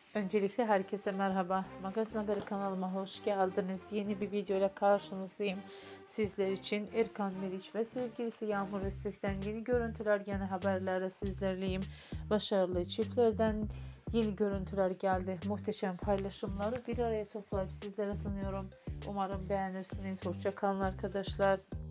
Öncelikle herkese merhaba. Magazin Haberi kanalıma hoş geldiniz. Yeni bir video ile karşınızdayım. Sizler için Erkan Meriç ve sevgilisi Yağmur Öztürk'ten yeni görüntüler, yeni haberlerle sizlerleyim. Başarılı çiftlerden yeni görüntüler geldi. Muhteşem paylaşımları bir araya toplayıp sizlere sunuyorum. Umarım beğenirsiniz. Hoşça kalın arkadaşlar.